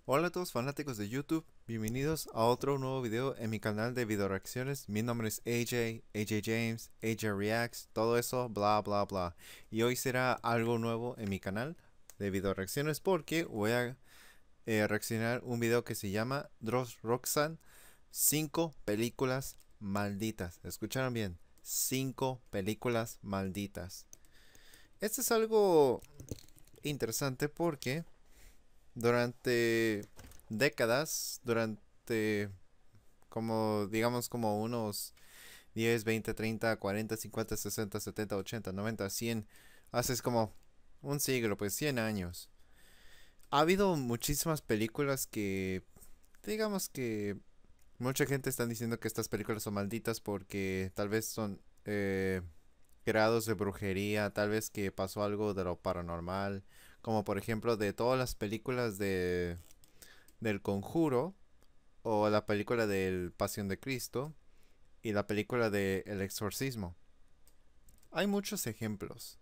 Hola a todos fanáticos de YouTube, bienvenidos a otro nuevo video en mi canal de video reacciones. Mi nombre es AJ James, AJ Reacts, todo eso, bla bla bla. Y hoy será algo nuevo en mi canal de video reacciones porque voy a reaccionar un video que se llama Dross Roxanne 5 películas malditas. ¿Escucharon bien? 5 películas malditas. Esto es algo interesante porque durante décadas, durante como digamos como unos 10, 20, 30, 40, 50, 60, 70, 80, 90, 100, hace como un siglo, pues 100 años. Ha habido muchísimas películas que digamos que mucha gente está diciendo que estas películas son malditas porque tal vez son creados de brujería, tal vez que pasó algo de lo paranormal, como por ejemplo de todas las películas del Conjuro, o la película del Pasión de Cristo, y la película de El Exorcismo. Hay muchos ejemplos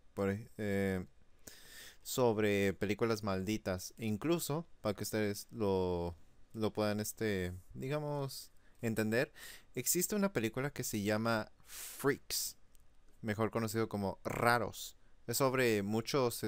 sobre películas malditas, incluso para que ustedes lo puedan, digamos, entender. Existe una película que se llama Freaks, mejor conocido como Raros. Es sobre muchos,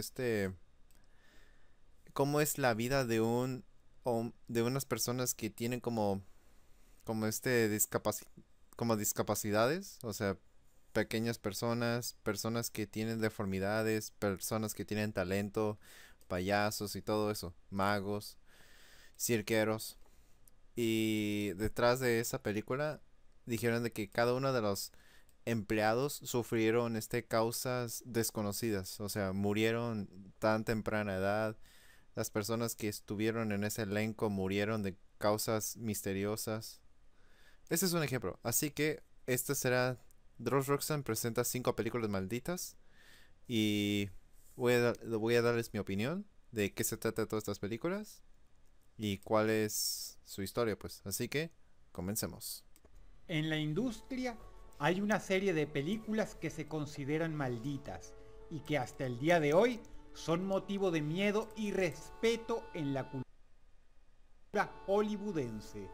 cómo es la vida de de unas personas que tienen como como discapacidades, o sea, pequeñas personas, personas que tienen deformidades, personas que tienen talento, payasos y todo eso, magos, cirqueros. Y detrás de esa película dijeron de que cada uno de los empleados sufrieron causas desconocidas, o sea, murieron tan temprana edad. Las personas que estuvieron en ese elenco murieron de causas misteriosas. Ese es un ejemplo. Así que este será Dross Roxanne presenta 5 películas malditas y voy a darles mi opinión de qué se trata de todas estas películas y cuál es su historia, pues. Así que comencemos. En la industria hay una serie de películas que se consideran malditas y que hasta el día de hoy son motivo de miedo y respeto en la cultura hollywoodense.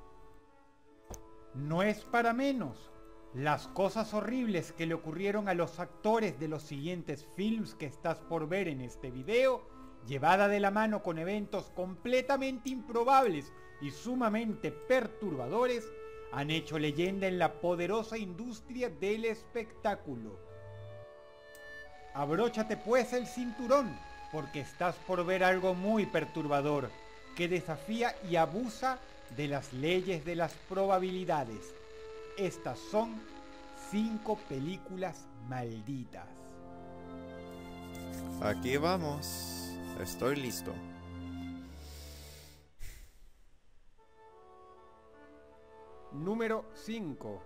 No es para menos. Las cosas horribles que le ocurrieron a los actores de los siguientes films que estás por ver en este video, llevada de la mano con eventos completamente improbables y sumamente perturbadores, han hecho leyenda en la poderosa industria del espectáculo. Abróchate pues el cinturón, porque estás por ver algo muy perturbador, que desafía y abusa de las leyes de las probabilidades. Estas son 5 películas malditas. Aquí vamos. Estoy listo. Número 5.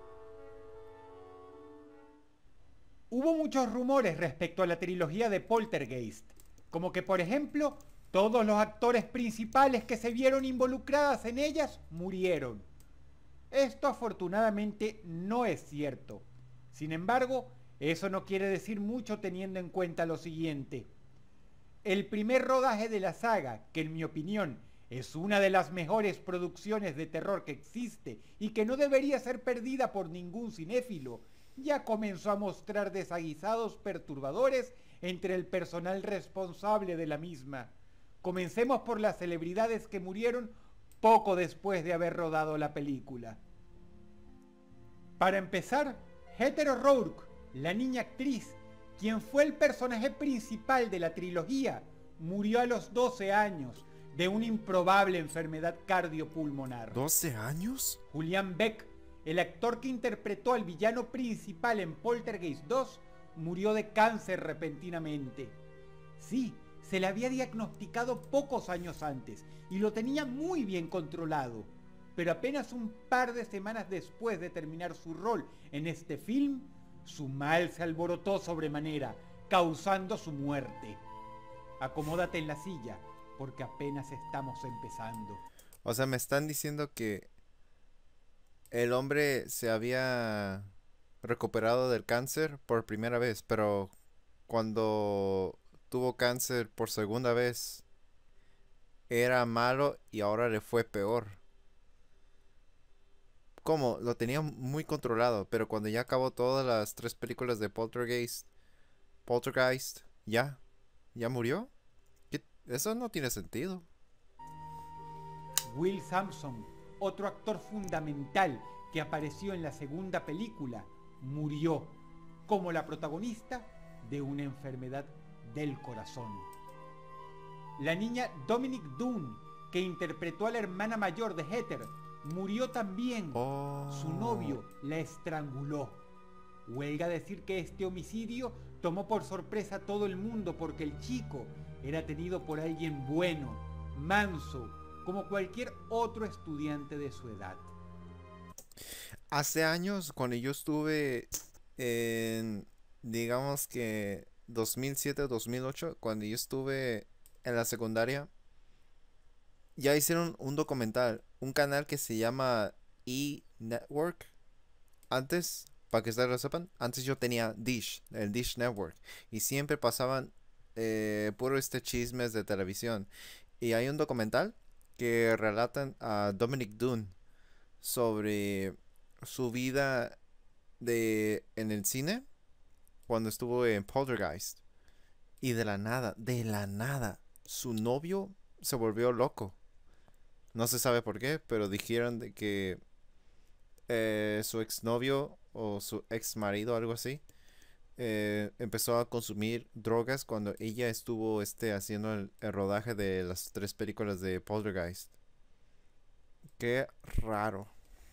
Hubo muchos rumores respecto a la trilogía de Poltergeist, como que por ejemplo, todos los actores principales que se vieron involucradas en ellas murieron. Esto afortunadamente no es cierto. Sin embargo, eso no quiere decir mucho teniendo en cuenta lo siguiente. El primer rodaje de la saga, que en mi opinión es una de las mejores producciones de terror que existe y que no debería ser perdida por ningún cinéfilo, ya comenzó a mostrar desaguisados perturbadores entre el personal responsable de la misma. Comencemos por las celebridades que murieron poco después de haber rodado la película. Para empezar, Heather O'Rourke, la niña actriz, quien fue el personaje principal de la trilogía, murió a los 12 años de una improbable enfermedad cardiopulmonar. ¿12 años? Julian Beck, el actor que interpretó al villano principal en Poltergeist 2, murió de cáncer repentinamente. Sí, se le había diagnosticado pocos años antes y lo tenía muy bien controlado, pero apenas un par de semanas después de terminar su rol en este film, su mal se alborotó sobremanera, causando su muerte. Acomódate en la silla, porque apenas estamos empezando. O sea, me están diciendo que el hombre se había recuperado del cáncer por primera vez, pero cuando tuvo cáncer por segunda vez, era malo y ahora le fue peor. ¿Cómo? Lo tenía muy controlado, pero cuando ya acabó todas las tres películas de Poltergeist, ya murió. Eso no tiene sentido. Will Sampson, otro actor fundamental que apareció en la segunda película, murió como la protagonista de una enfermedad del corazón. La niña Dominique Dunne, que interpretó a la hermana mayor de Heather, murió también. Su novio la estranguló. Huelga decir que este homicidio tomó por sorpresa a todo el mundo porque el chico era tenido por alguien bueno, manso, como cualquier otro estudiante de su edad. Hace años, cuando yo estuve en, digamos que 2007-2008, cuando yo estuve en la secundaria, ya hicieron un documental, un canal que se llama E-Network. Antes, para que ustedes lo sepan, antes yo tenía Dish, el Dish Network, y siempre pasaban puro chismes de televisión. Y hay un documental que relatan a Dominic Dunne sobre su vida en el cine cuando estuvo en Poltergeist. Y de la nada, su novio se volvió loco. No se sabe por qué, pero dijeron de que su exnovio o su ex marido, algo así, empezó a consumir drogas cuando ella estuvo haciendo el rodaje de las tres películas de Poltergeist. Qué raro.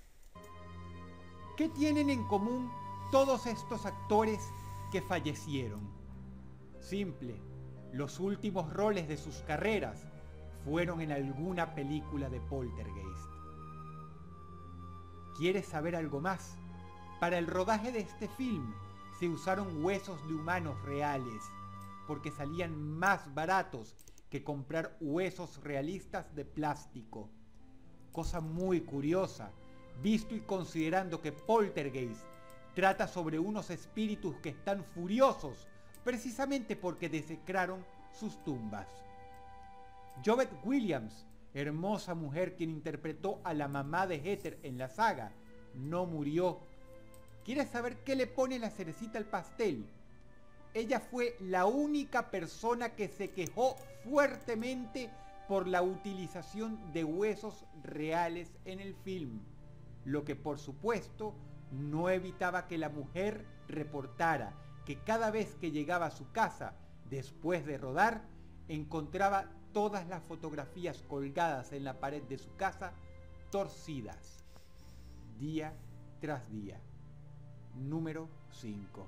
¿Qué tienen en común todos estos actores que fallecieron? Simple, los últimos roles de sus carreras fueron en alguna película de Poltergeist. ¿Quieres saber algo más? Para el rodaje de este film se usaron huesos de humanos reales, porque salían más baratos que comprar huesos realistas de plástico. Cosa muy curiosa, visto y considerando que Poltergeist trata sobre unos espíritus que están furiosos precisamente porque desecraron sus tumbas. Jovette Williams, hermosa mujer quien interpretó a la mamá de Heather en la saga, no murió. ¿Quieres saber qué le pone la cerecita al pastel? Ella fue la única persona que se quejó fuertemente por la utilización de huesos reales en el film, lo que por supuesto no evitaba que la mujer reportara que cada vez que llegaba a su casa después de rodar, encontraba todas las fotografías colgadas en la pared de su casa torcidas, día tras día. Número 5.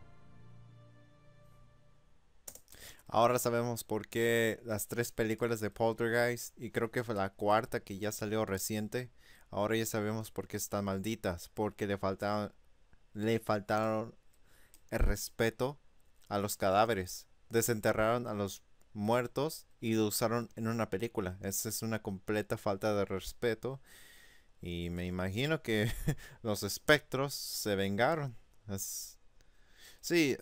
Ahora sabemos por qué las tres películas de Poltergeist, y creo que fue la cuarta que ya salió reciente, ahora ya sabemos por qué están malditas, porque le faltaron el respeto a los cadáveres, desenterraron a los muertos y lo usaron en una película. Esa es una completa falta de respeto y me imagino que los espectros se vengaron. Sí,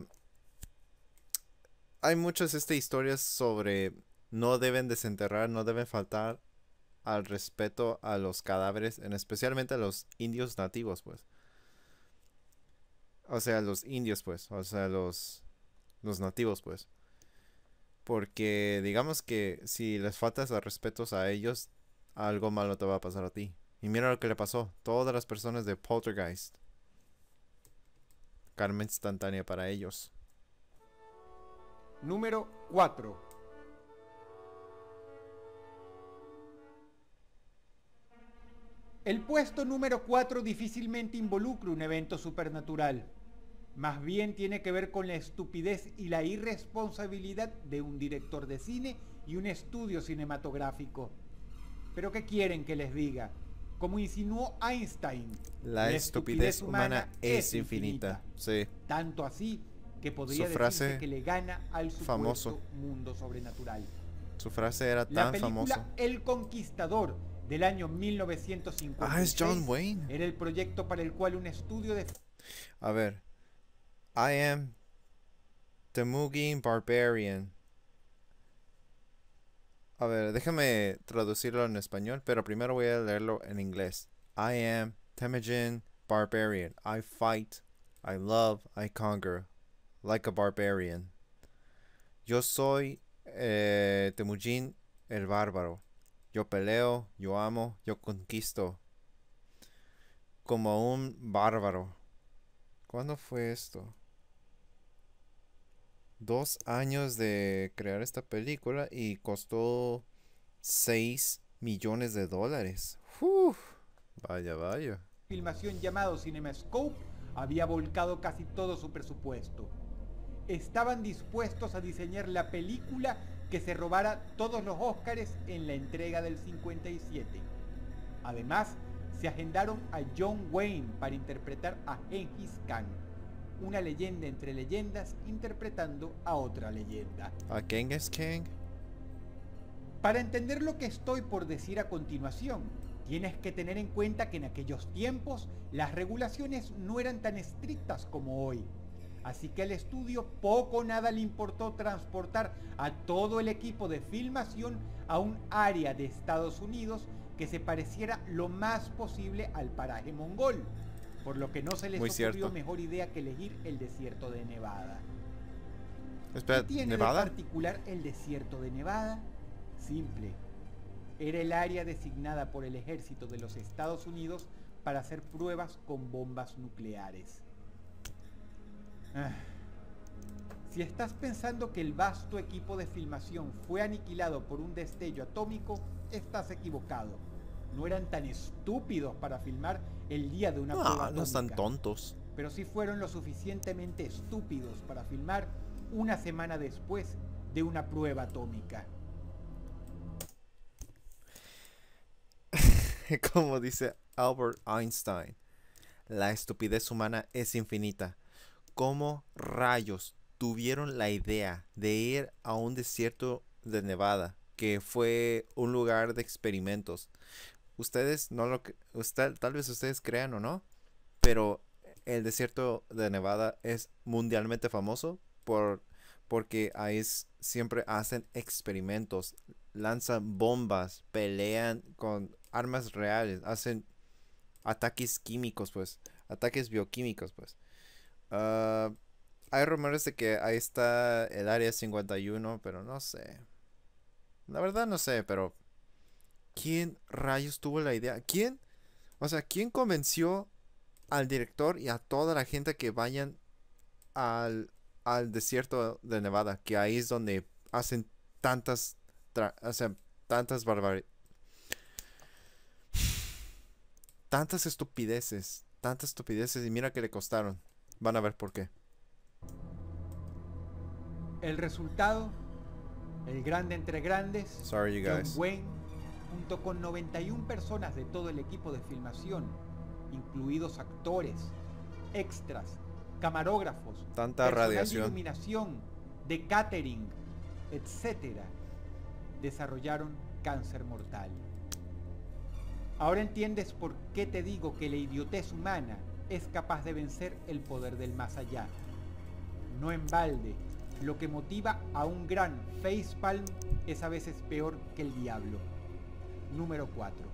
hay muchas historias sobre no deben desenterrar, no deben faltar al respeto a los cadáveres, especialmente a los indios nativos, pues. O sea, los indios, pues. O sea, los nativos, pues. Porque digamos que si les faltas el respeto a ellos, algo malo te va a pasar a ti. Y mira lo que le pasó. Todas las personas de Poltergeist. Karma instantánea para ellos. Número 4. El puesto número 4 difícilmente involucra un evento supernatural. Más bien tiene que ver con la estupidez y la irresponsabilidad de un director de cine y un estudio cinematográfico. ¿Pero qué quieren que les diga? Como insinuó Einstein, la estupidez humana es infinita. Sí. Tanto así que podría decirse que le gana al supuesto mundo sobrenatural. Su frase era tan famosa. La película El Conquistador del año 1956 es John Wayne. Era el proyecto para el cual un estudio de... A ver. I am Temujin Barbarian. A ver, déjame traducirlo en español, pero primero voy a leerlo en inglés. I am Temujin Barbarian. I fight, I love, I conquer, like a barbarian. Yo soy Temujin el bárbaro. Yo peleo, yo amo, yo conquisto. Como un bárbaro. ¿Cuándo fue esto? 2 años de crear esta película y costó $6 millones. Uf, vaya, vaya. Filmación llamado CinemaScope había volcado casi todo su presupuesto. Estaban dispuestos a diseñar la película que se robara todos los Óscares en la entrega del 57. Además, se agendaron a John Wayne para interpretar a Genghis Khan, una leyenda entre leyendas interpretando a otra leyenda. ¿A Genghis Khan? Para entender lo que estoy por decir a continuación, tienes que tener en cuenta que en aquellos tiempos las regulaciones no eran tan estrictas como hoy. Así que al estudio poco o nada le importó transportar a todo el equipo de filmación a un área de Estados Unidos que se pareciera lo más posible al paraje mongol, por lo que no se les Muy ocurrió cierto. mejor idea que elegir el desierto de Nevada. Espera, ¿Qué tiene ¿Nevada? de particular el desierto de Nevada? Simple. Era el área designada por el ejército de los Estados Unidos para hacer pruebas con bombas nucleares. Si estás pensando que el vasto equipo de filmación fue aniquilado por un destello atómico, estás equivocado. No eran tan estúpidos para filmar el día de una prueba No están atómica, tontos. pero sí fueron lo suficientemente estúpidos para filmar una semana después de una prueba atómica. Como dice Albert Einstein, la estupidez humana es infinita. ¿Cómo rayos tuvieron la idea de ir a un desierto de Nevada, que fue un lugar de experimentos? Ustedes no lo tal vez ustedes crean o no, pero el desierto de Nevada es mundialmente famoso porque ahí siempre hacen experimentos, lanzan bombas, pelean con armas reales, hacen ataques químicos, pues, ataques bioquímicos, pues. Ah, hay rumores de que ahí está el Área 51, pero no sé. La verdad no sé, pero ¿quién rayos tuvo la idea? ¿Quién? O sea, ¿quién convenció al director y a toda la gente que vayan al, al desierto de Nevada? Que ahí es donde hacen tantas, o sea, tantas barbaridades. Tantas estupideces y mira que le costaron. Van a ver por qué. El resultado, el grande entre grandes, Sorry, you John guys. Wayne, junto con 91 personas de todo el equipo de filmación, incluidos actores, extras, camarógrafos, Tanta personal radiación. de iluminación, de catering, etc., desarrollaron cáncer mortal. Ahora entiendes por qué te digo que la idiotez humana es capaz de vencer el poder del más allá. No en balde, lo que motiva a un gran facepalm es a veces peor que el diablo. Número 4.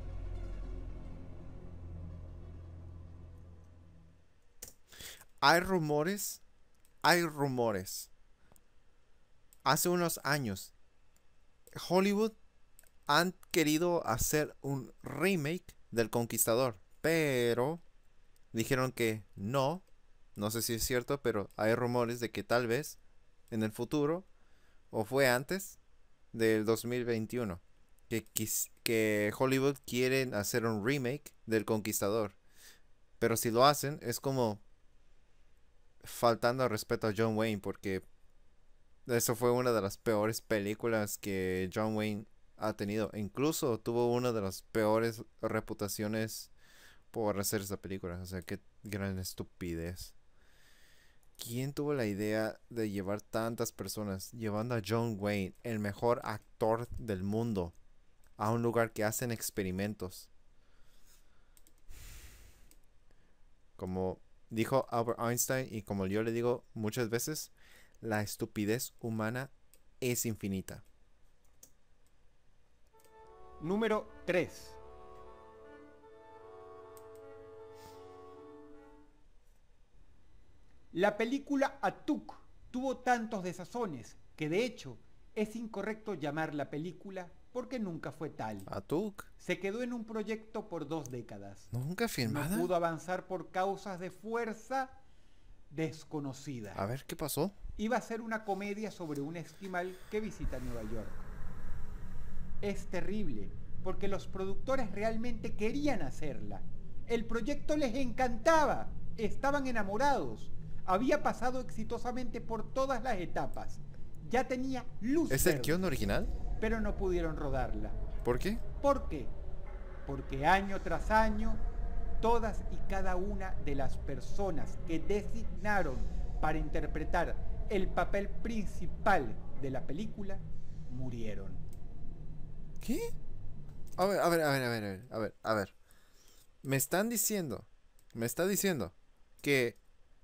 Hay rumores. Hay rumores. Hace unos años, Hollywood han querido hacer un remake del Conquistador, pero dijeron que no. No sé si es cierto, pero hay rumores de que tal vez en el futuro, o fue antes del 2021, que Hollywood quieren hacer un remake del Conquistador. Pero si lo hacen, es como faltando al respeto a John Wayne, porque eso fue una de las peores películas que John Wayne ha tenido. Incluso tuvo una de las peores reputaciones por hacer esa película. O sea, qué gran estupidez. ¿Quién tuvo la idea de llevar tantas personas, llevando a John Wayne, el mejor actor del mundo, a un lugar que hacen experimentos? Como dijo Albert Einstein y como yo le digo muchas veces, la estupidez humana es infinita. Número 3. La película Atuk tuvo tantos desazones que de hecho es incorrecto llamarla película porque nunca fue tal. Atuk. Se quedó en un proyecto por 2 décadas. ¿Nunca filmada? No pudo avanzar por causas de fuerza desconocida. A ver, ¿qué pasó? Iba a ser una comedia sobre un esquimal que visita Nueva York. Es terrible, porque los productores realmente querían hacerla. El proyecto les encantaba, estaban enamorados. Había pasado exitosamente por todas las etapas. Ya tenía luz ¿Es verde, el guion original? pero no pudieron rodarla. ¿Por qué? ¿Por qué? Porque año tras año, todas y cada una de las personas que designaron para interpretar el papel principal de la película murieron. ¿Qué? A ver. Me está diciendo que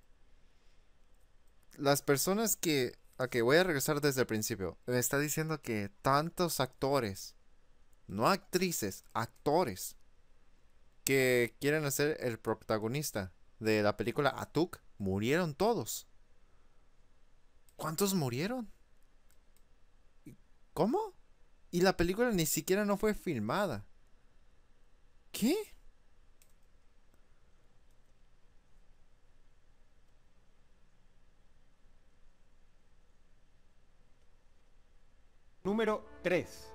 las personas que... Ok, voy a regresar desde el principio. Me está diciendo que tantos actores, no actrices, actores, que quieren ser el protagonista de la película Atuk, murieron todos. ¿Cuántos murieron? ¿Cómo? Y la película ni siquiera no fue filmada. ¿Qué? Número 3.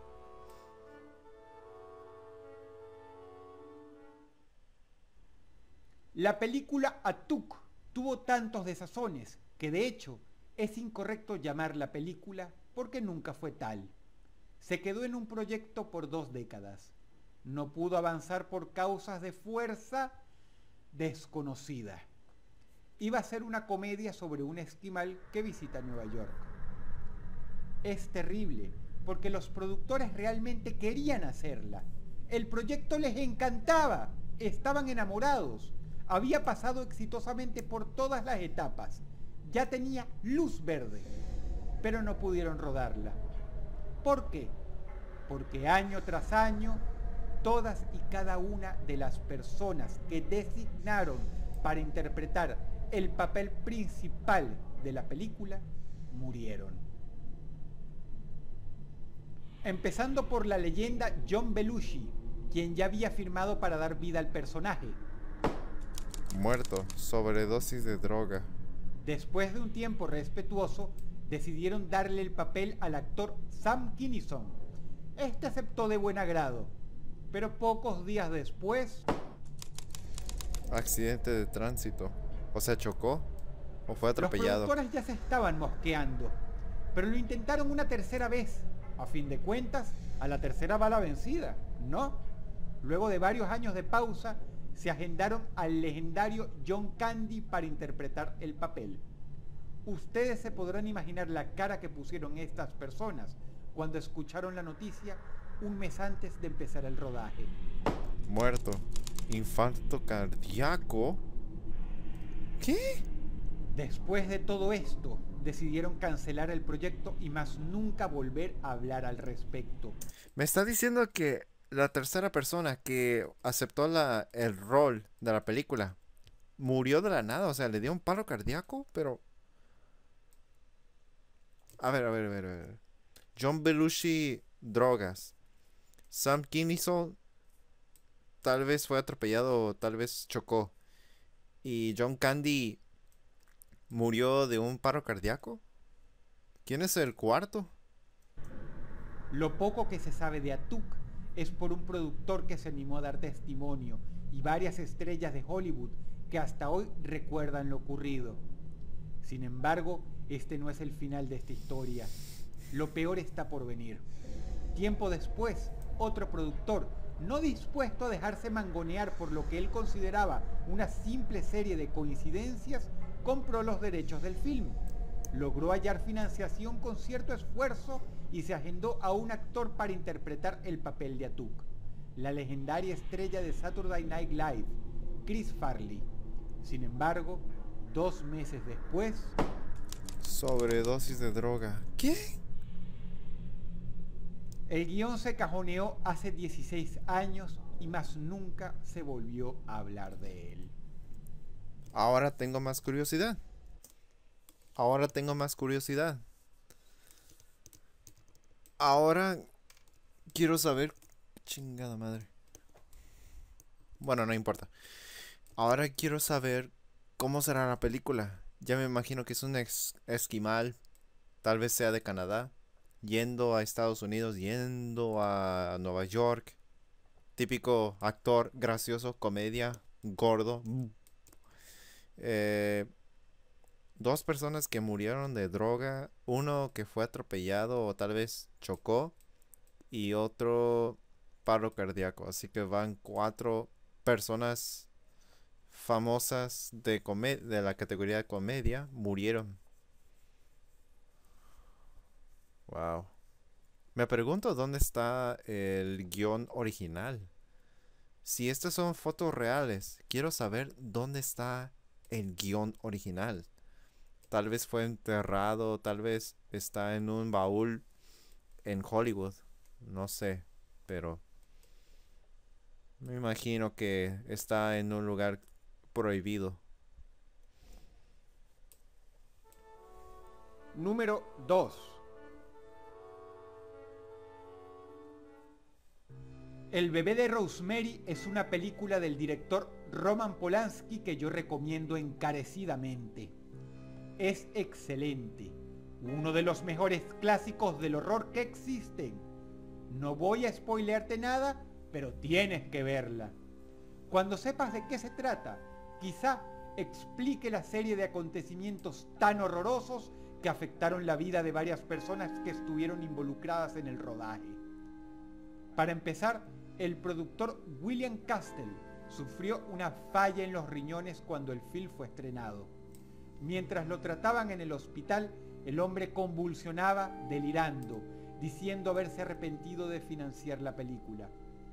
La película Atuk tuvo tantos desazones que de hecho es incorrecto llamarla película porque nunca fue tal. Se quedó en un proyecto por 2 décadas. No pudo avanzar por causas de fuerza desconocida. Iba a ser una comedia sobre un esquimal que visita Nueva York. Es terrible, porque los productores realmente querían hacerla. El proyecto les encantaba, estaban enamorados. Había pasado exitosamente por todas las etapas. Ya tenía luz verde, pero no pudieron rodarla. ¿Por qué? Porque año tras año, todas y cada una de las personas que designaron para interpretar el papel principal de la película murieron. Empezando por la leyenda John Belushi, quien ya había firmado para dar vida al personaje. Muerto, sobredosis de droga. Después de un tiempo respetuoso, decidieron darle el papel al actor Sam Kinison. Este aceptó de buen agrado, pero pocos días después... Accidente de tránsito. O sea, chocó o fue atropellado. Los productores ya se estaban mosqueando, pero lo intentaron una tercera vez. A fin de cuentas, a la tercera va la vencida, ¿no? Luego de varios años de pausa, se agendaron al legendario John Candy para interpretar el papel. Ustedes se podrán imaginar la cara que pusieron estas personas cuando escucharon la noticia un mes antes de empezar el rodaje. Muerto. Infarto cardíaco. ¿Qué? Después de todo esto, decidieron cancelar el proyecto y más nunca volver a hablar al respecto. Me está diciendo que la tercera persona que aceptó el rol de la película murió de la nada, o sea, le dio un paro cardíaco, pero... A ver. John Belushi, drogas. Sam Kinison, tal vez fue atropellado, tal vez chocó. Y John Candy murió de un paro cardíaco. ¿Quién es el cuarto? Lo poco que se sabe de Atuk es por un productor que se animó a dar testimonio y varias estrellas de Hollywood que hasta hoy recuerdan lo ocurrido. Sin embargo, este no es el final de esta historia. Lo peor está por venir. Tiempo después, otro productor, no dispuesto a dejarse mangonear por lo que él consideraba una simple serie de coincidencias, compró los derechos del film. Logró hallar financiación con cierto esfuerzo y se agendó a un actor para interpretar el papel de Atuk, la legendaria estrella de Saturday Night Live, Chris Farley. Sin embargo, 2 meses después... Sobredosis de droga. ¿Qué? El guión se cajoneó hace 16 años y más nunca se volvió a hablar de él. Ahora tengo más curiosidad. Ahora tengo más curiosidad. Ahora quiero saber... Chingada madre. Bueno, no importa. Ahora quiero saber cómo será la película. Ya me imagino que es un esquimal, tal vez sea de Canadá, yendo a Estados Unidos, yendo a Nueva York. Típico actor gracioso, comedia, gordo. Eh, Dos personas que murieron de droga, uno que fue atropellado o tal vez chocó y otro paro cardíaco. Así que van 4 personas famosas de la categoría de comedia murieron. Wow. Me pregunto dónde está el guión original. Si estas son fotos reales, quiero saber dónde está el guión original. Tal vez fue enterrado, tal vez está en un baúl en Hollywood. No sé, pero me imagino que está en un lugar prohibido. Número 2. El bebé de Rosemary es una película del director Roman Polanski que yo recomiendo encarecidamente. Es excelente, uno de los mejores clásicos del horror que existen. No voy a spoilearte nada, pero tienes que verla. Cuando sepas de qué se trata, quizá explique la serie de acontecimientos tan horrorosos que afectaron la vida de varias personas que estuvieron involucradas en el rodaje. Para empezar, el productor William Castle sufrió una falla en los riñones cuando el film fue estrenado. Mientras lo trataban en el hospital, el hombre convulsionaba, delirando, diciendo haberse arrepentido de financiar la película.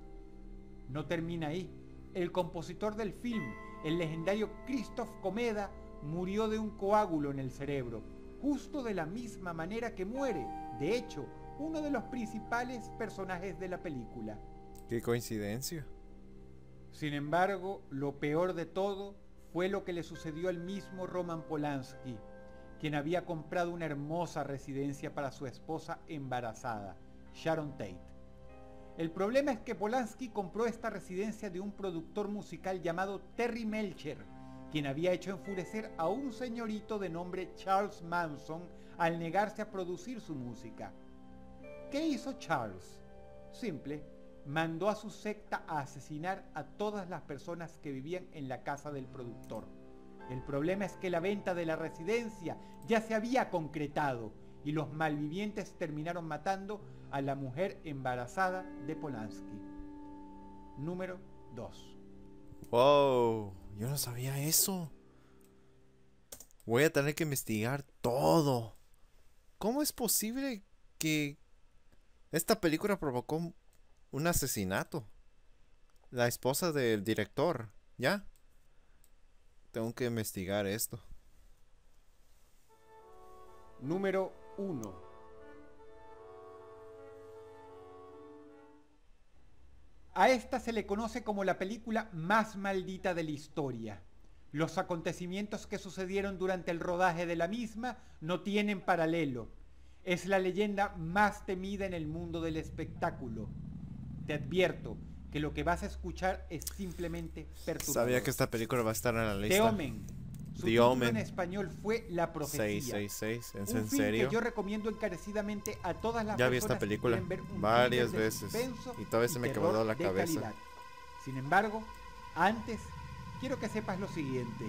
No termina ahí. El compositor del film, el legendario Christoph Komeda, murió de un coágulo en el cerebro, justo de la misma manera que muere, de hecho, uno de los principales personajes de la película. ¡Qué coincidencia! Sin embargo, lo peor de todo fue lo que le sucedió al mismo Roman Polanski, quien había comprado una hermosa residencia para su esposa embarazada, Sharon Tate. El problema es que Polanski compró esta residencia de un productor musical llamado Terry Melcher, quien había hecho enfurecer a un señorito de nombre Charles Manson al negarse a producir su música. ¿Qué hizo Charles? Simple, mandó a su secta a asesinar a todas las personas que vivían en la casa del productor. El problema es que la venta de la residencia ya se había concretado y los malvivientes terminaron matando a la mujer embarazada de Polanski. Número 2. ¡Wow! Yo no sabía eso. Voy a tener que investigar todo. ¿Cómo es posible que esta película provocó un asesinato? La esposa del director, ¿ya? Tengo que investigar esto. Número 1. A esta se le conoce como la película más maldita de la historia. Los acontecimientos que sucedieron durante el rodaje de la misma no tienen paralelo. Es la leyenda más temida en el mundo del espectáculo. Te advierto que lo que vas a escuchar es simplemente perturbador. Sabía que esta película va a estar en la lista. The Omen. Su The título Omen. en español fue La Profecía. 666, ¿es Un en film serio? que yo recomiendo encarecidamente a todas las Ya personas vi esta película que quieren ver un varias thriller de veces suspenso y todavía se me terror quedó la de cabeza. calidad. Sin embargo, antes quiero que sepas lo siguiente.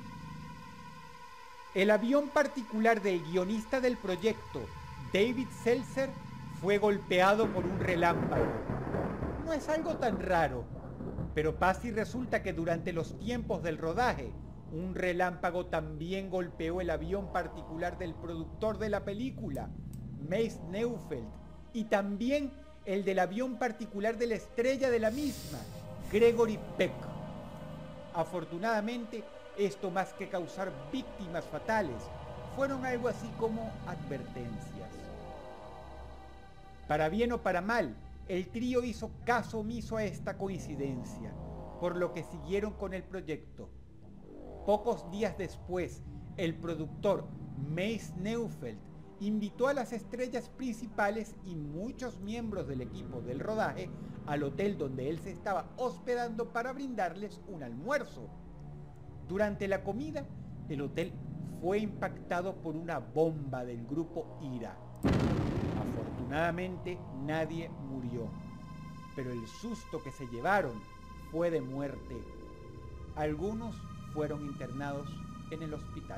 El avión particular del guionista del proyecto, David Seltzer, fue golpeado por un relámpago. No es algo tan raro, pero pasa y resulta que durante los tiempos del rodaje, un relámpago también golpeó el avión particular del productor de la película, Mace Neufeld, y también el del avión particular de la estrella de la misma, Gregory Peck. Afortunadamente, esto más que causar víctimas fatales, fueron algo así como advertencias. Para bien o para mal, el trío hizo caso omiso a esta coincidencia, por lo que siguieron con el proyecto. Pocos días después, el productor Mace Neufeld invitó a las estrellas principales y muchos miembros del equipo del rodaje al hotel donde él se estaba hospedando para brindarles un almuerzo. Durante la comida, el hotel fue impactado por una bomba del grupo IRA. Afortunadamente, nadie murió, pero el susto que se llevaron fue de muerte. Algunos fueron internados en el hospital.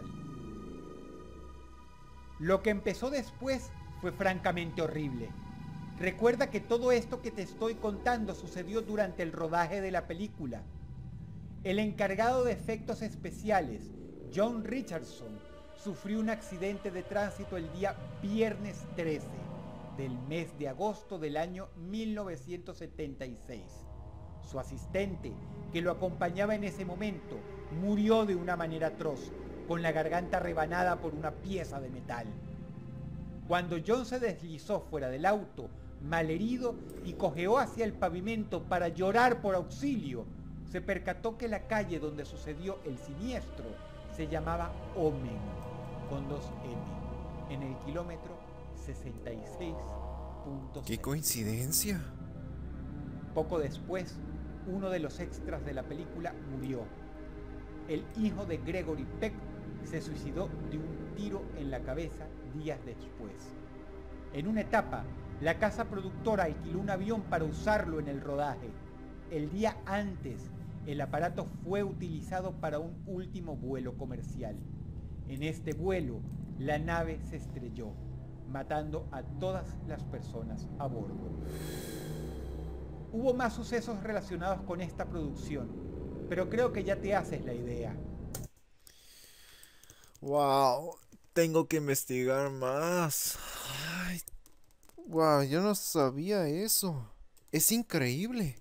Lo que empezó después fue francamente horrible. Recuerda que todo esto que te estoy contando sucedió durante el rodaje de la película. El encargado de efectos especiales, John Richardson, sufrió un accidente de tránsito el día viernes 13 del mes de agosto del año 1976. Su asistente, que lo acompañaba en ese momento, murió de una manera atroz, con la garganta rebanada por una pieza de metal. Cuando John se deslizó fuera del auto, malherido, y cojeó hacia el pavimento para llorar por auxilio, se percató que la calle donde sucedió el siniestro se llamaba Omen, con 2 M, en el kilómetro 66.6. ¡Qué coincidencia! Poco después, uno de los extras de la película murió. El hijo de Gregory Peck se suicidó de un tiro en la cabeza días después. En una etapa, la casa productora alquiló un avión para usarlo en el rodaje. El día antes, el aparato fue utilizado para un último vuelo comercial. En este vuelo, la nave se estrelló, matando a todas las personas a bordo. Hubo más sucesos relacionados con esta producción, pero creo que ya te haces la idea. Wow, tengo que investigar más. Ay, wow, yo no sabía eso. Es increíble.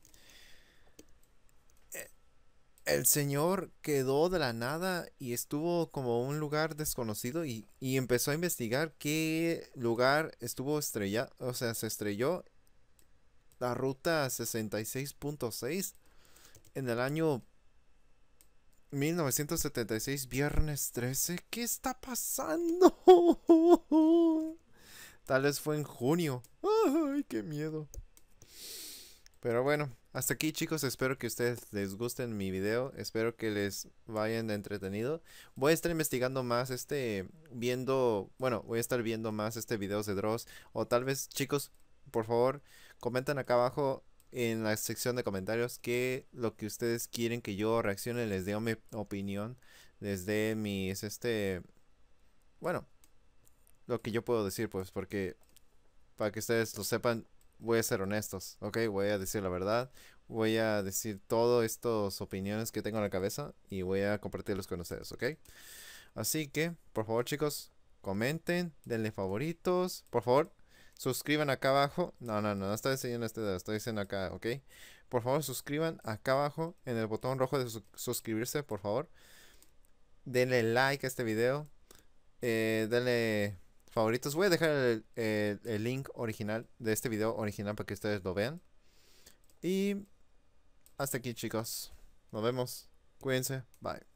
El señor quedó de la nada y estuvo como un lugar desconocido y empezó a investigar qué lugar estuvo estrellado, o sea, se estrelló la ruta 66.6 en el año 1976, viernes 13. ¿Qué está pasando? Tal vez fue en junio. Ay, qué miedo. Pero bueno, hasta aquí, chicos. Espero que a ustedes les guste mi video. Espero que les vayan entretenido. Voy a estar investigando más voy a estar viendo más videos de Dross. O tal vez, chicos, por favor, comenten acá abajo en la sección de comentarios qué lo que ustedes quieren que yo reaccione, les dé mi opinión, les dé lo que yo puedo decir, pues, porque para que ustedes lo sepan, voy a ser honestos, ¿ok? Voy a decir la verdad, voy a decir todas estas opiniones que tengo en la cabeza y voy a compartirlos con ustedes, ¿ok? Así que, por favor, chicos, comenten, denle favoritos, por favor. Suscriban acá abajo. No estoy enseñando este dedo, estoy diciendo acá, ¿ok? Por favor, suscriban acá abajo en el botón rojo de suscribirse, por favor. Denle like a este video. Denle favoritos. Voy a dejar el link original de este video original para que ustedes lo vean. Y hasta aquí, chicos. Nos vemos. Cuídense. Bye.